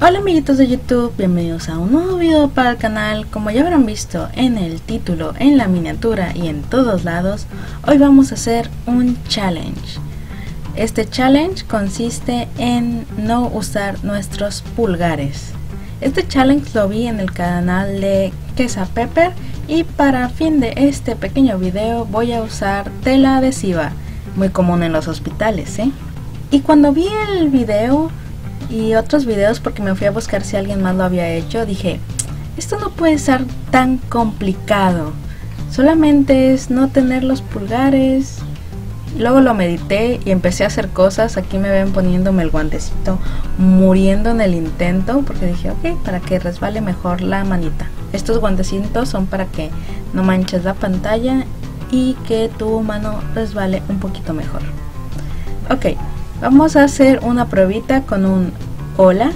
Hola amiguitos de YouTube, bienvenidos a un nuevo video para el canal. Como ya habrán visto en el título, en la miniatura y en todos lados, hoy vamos a hacer un challenge. Este challenge consiste en no usar nuestros pulgares. Este challenge lo vi en el canal de Quesa Pepper y para fin de este pequeño video voy a usar tela adhesiva, muy común en los hospitales, Y cuando vi el video y otros videos, porque me fui a buscar si alguien más lo había hecho, dije, esto no puede ser tan complicado, solamente es no tener los pulgares. Luego lo medité y empecé a hacer cosas. Aquí me ven poniéndome el guantecito, muriendo en el intento, porque dije, ok, para que resbale mejor la manita. Estos guantecitos son para que no manches la pantalla y que tu mano resbale un poquito mejor. Ok, vamos a hacer una pruebita con un hola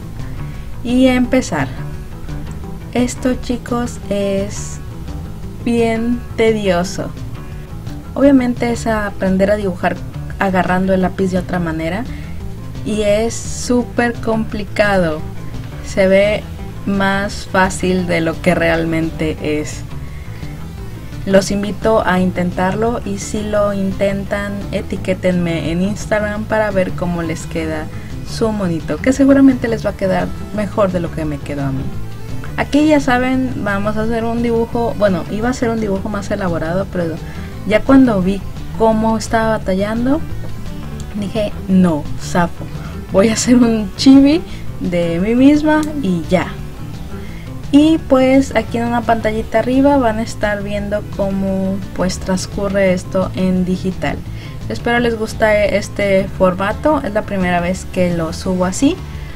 y empezar. Esto, chicos, es bien tedioso. Obviamente es aprender a dibujar agarrando el lápiz de otra manera y es súper complicado. Se ve más fácil de lo que realmente es. Los invito a intentarlo y si lo intentan, etiquétenme en Instagram para ver cómo les queda su monito, que seguramente les va a quedar mejor de lo que me quedó a mí. Aquí ya saben, vamos a hacer un dibujo, bueno, iba a ser un dibujo más elaborado, pero ya cuando vi cómo estaba batallando, dije, no, zafo, voy a hacer un chibi de mí misma y ya. Y pues aquí en una pantallita arriba van a estar viendo cómo pues transcurre esto en digital. Espero les guste este formato, es la primera vez que lo subo así.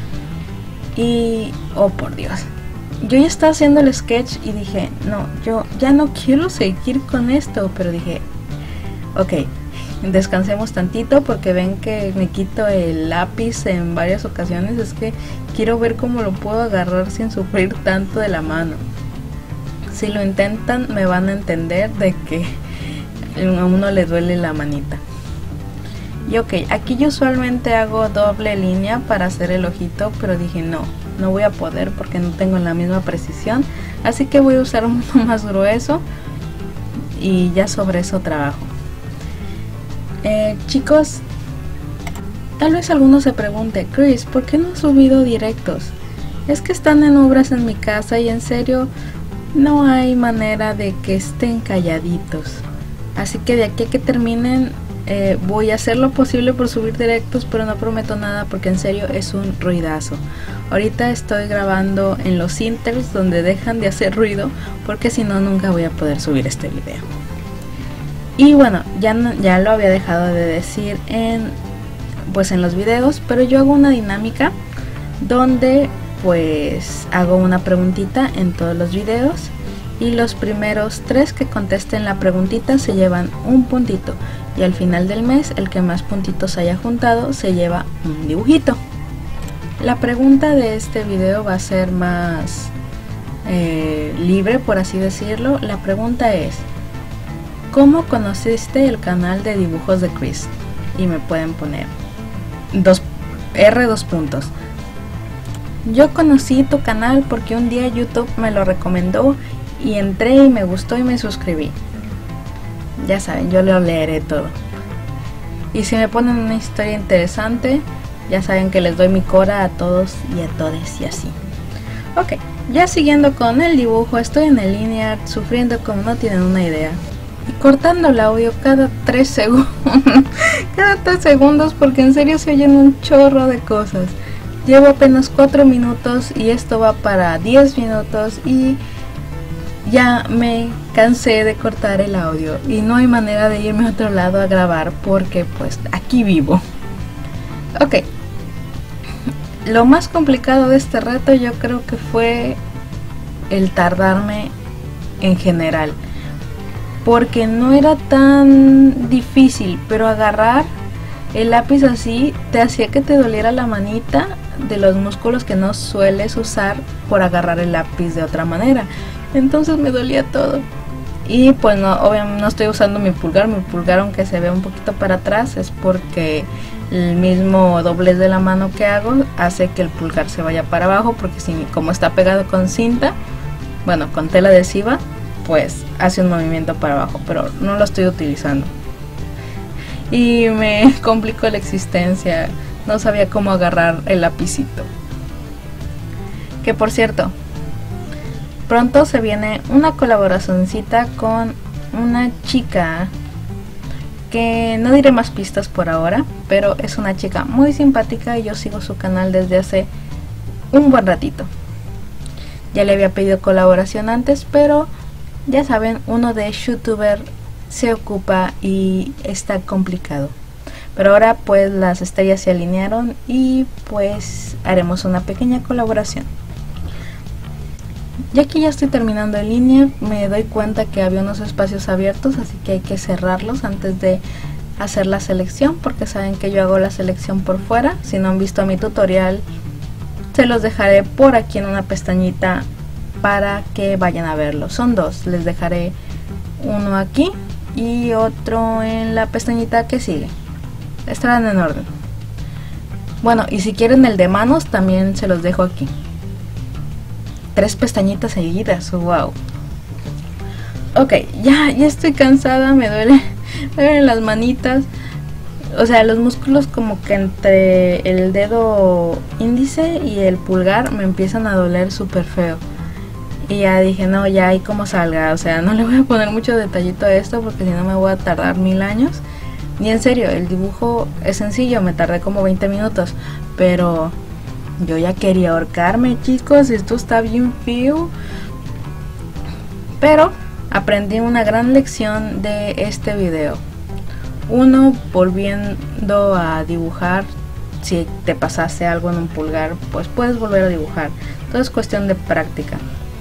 Y, oh por Dios, yo ya estaba haciendo el sketch y dije, no, yo ya no quiero seguir con esto, pero dije, ok, descansemos tantito porque ven que me quito el lápiz en varias ocasiones. Es que quiero ver cómo lo puedo agarrar sin sufrir tanto de la mano. Si lo intentan me van a entender de que a uno le duele la manita. Y ok, aquí yo usualmente hago doble línea para hacer el ojito, pero dije no voy a poder porque no tengo la misma precisión, así que voy a usar uno más grueso y ya sobre eso trabajo. Chicos, tal vez alguno se pregunte, Chris, ¿por qué no has subido directos? Es que están en obras en mi casa y en serio no hay manera de que estén calladitos, así que de aquí a que terminen voy a hacer lo posible por subir directos, pero no prometo nada porque en serio es un ruidazo. Ahorita estoy grabando en los inters donde dejan de hacer ruido, porque si no nunca voy a poder subir este video. Y bueno, ya lo había dejado de decir en los videos, pero yo hago una dinámica donde pues hago una preguntita en todos los videos y los primeros 3 que contesten la preguntita se llevan un puntito y al final del mes el que más puntitos haya juntado se lleva un dibujito. La pregunta de este video va a ser más libre, por así decirlo. La pregunta es, ¿cómo conociste el canal de dibujos de Chris? Y me pueden poner R2 puntos. Yo conocí tu canal porque un día YouTube me lo recomendó y entré y me gustó y me suscribí. Ya saben, yo lo leeré todo. Y si me ponen una historia interesante, ya saben que les doy mi cora a todos y a todes y así. Ok, ya siguiendo con el dibujo, estoy en el linear sufriendo como no tienen una idea. Y cortando el audio cada 3 segundos. Cada 3 segundos porque en serio se oyen un chorro de cosas. Llevo apenas 4 minutos y esto va para 10 minutos y ya me cansé de cortar el audio y no hay manera de irme a otro lado a grabar porque pues aquí vivo. Ok, lo más complicado de este reto yo creo que fue el tardarme en general, porque no era tan difícil, pero agarrar el lápiz así te hacía que te doliera la manita de los músculos que no sueles usar por agarrar el lápiz de otra manera. Entonces me dolía todo Y pues no, obviamente no estoy usando mi pulgar aunque se ve un poquito para atrás es porque el mismo doblez de la mano que hago hace que el pulgar se vaya para abajo, porque si, como está pegado con cinta, bueno, con tela adhesiva, pues hace un movimiento para abajo, pero no lo estoy utilizando. Y me complicó la existencia, no sabía cómo agarrar el lapicito. Que por cierto, pronto se viene una colaboracioncita con una chica que no diré más pistas por ahora, pero es una chica muy simpática y yo sigo su canal desde hace un buen ratito. Ya le había pedido colaboración antes, pero ya saben, uno de youtuber se ocupa y está complicado. Pero ahora pues las estrellas se alinearon y pues haremos una pequeña colaboración. Ya que ya estoy terminando en línea, me doy cuenta que había unos espacios abiertos, así que hay que cerrarlos antes de hacer la selección, porque saben que yo hago la selección por fuera. Si no han visto mi tutorial, se los dejaré por aquí en una pestañita para que vayan a verlo. Son dos, les dejaré uno aquí y otro en la pestañita que sigue. Estarán en orden. Bueno, y si quieren el de manos, también se los dejo aquí. 3 pestañitas seguidas, wow. Ok, ya estoy cansada, me duelen las manitas. O sea, los músculos como que entre el dedo índice y el pulgar me empiezan a doler súper feo. Y ya dije, no, ya ahí como salga. O sea, no le voy a poner mucho detallito a esto porque si no me voy a tardar 1000 años. Ni en serio, el dibujo es sencillo, me tardé como 20 minutos. Pero yo ya quería ahorcarme, chicos, esto está bien feo. Pero aprendí una gran lección de este video. Uno, volviendo a dibujar, si te pasaste algo en un pulgar, pues puedes volver a dibujar. Todo es cuestión de práctica.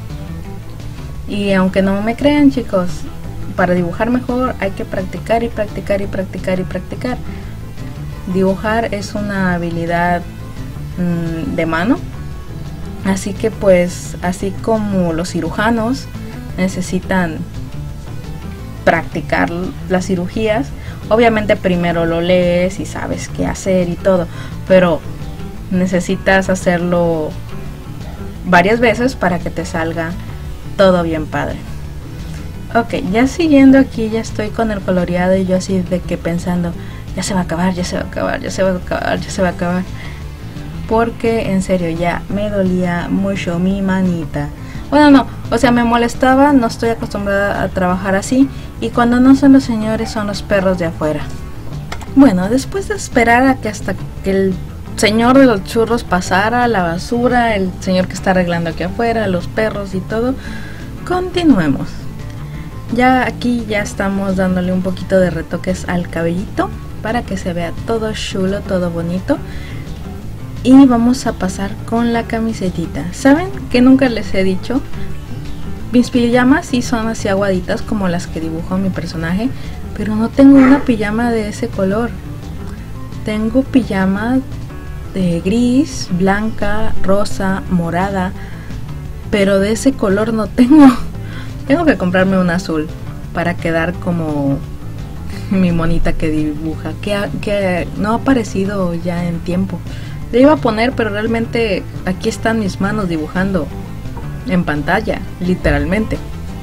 Y aunque no me crean, chicos, para dibujar mejor hay que practicar y practicar y practicar y practicar. Dibujar es una habilidad de mano, así que pues así como los cirujanos necesitan practicar las cirugías, obviamente primero lo lees y sabes qué hacer y todo, pero necesitas hacerlo varias veces para que te salga todo bien padre. Ok, ya siguiendo aquí, ya estoy con el coloreado y yo así de que pensando, ya se va a acabar, ya se va a acabar, ya se va a acabar, ya se va a acabar. Porque en serio ya me dolía mucho mi manita. Bueno, no, o sea, me molestaba, no estoy acostumbrada a trabajar así. Y cuando no son los señores, son los perros de afuera. Bueno, después de esperar a que hasta que el señor de los churros pasara, la basura, el señor que está arreglando aquí afuera, los perros y todo, continuemos. Ya aquí ya estamos dándole un poquito de retoques al cabellito para que se vea todo chulo, todo bonito. Y vamos a pasar con la camisetita. ¿Saben que nunca les he dicho? Mis pijamas sí son así aguaditas como las que dibujó mi personaje, pero no tengo una pijama de ese color. Tengo pijama de gris, blanca, rosa, morada, pero de ese color no tengo. Tengo que comprarme un azul para quedar como mi monita que dibuja, que no ha aparecido ya en tiempo. Le iba a poner, pero realmente aquí están mis manos dibujando en pantalla, literalmente.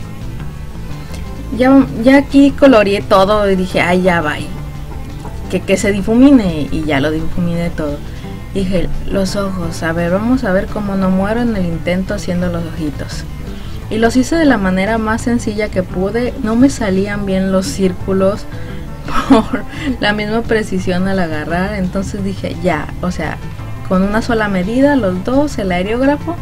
Ya aquí coloreé todo y dije, ay, ya va, que se difumine, y ya lo difuminé todo. Dije, los ojos, a ver, vamos a ver cómo no muero en el intento haciendo los ojitos. Y los hice de la manera más sencilla que pude, no me salían bien los círculos por la misma precisión al agarrar, entonces dije, ya, o sea, con una sola medida, los dos, el aerógrafo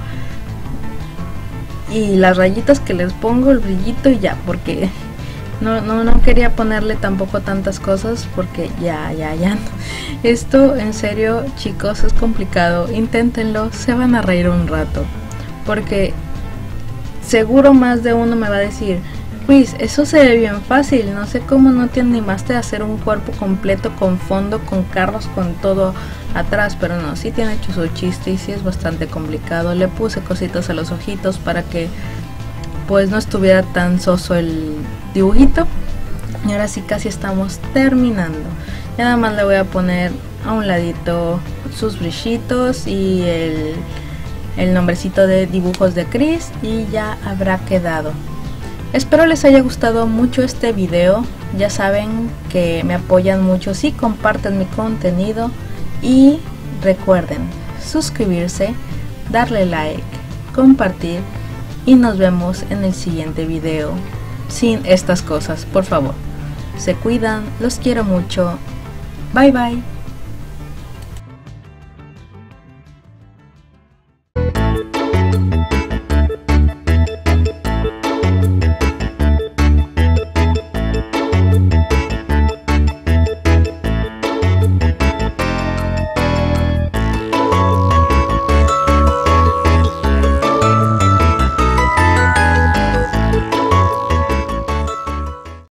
y las rayitas que les pongo, el brillito y ya, porque no quería ponerle tampoco tantas cosas, porque ya no. Esto en serio, chicos, es complicado, inténtenlo, se van a reír un rato, porque seguro más de uno me va a decir, Luis, eso se ve bien fácil, no sé cómo no te animaste a hacer un cuerpo completo con fondo, con carros, con todo atrás, pero no, sí tiene hecho su chiste y sí es bastante complicado. Le puse cositas a los ojitos para que pues no estuviera tan soso el dibujito. Y ahora sí casi estamos terminando. Ya nada más le voy a poner a un ladito sus brillitos y el nombrecito de dibujos de Chris y ya habrá quedado. Espero les haya gustado mucho este video. Ya saben que me apoyan mucho si comparten mi contenido y recuerden suscribirse, darle like, compartir y nos vemos en el siguiente video. Sin estas cosas, por favor. Se cuidan, los quiero mucho. Bye bye.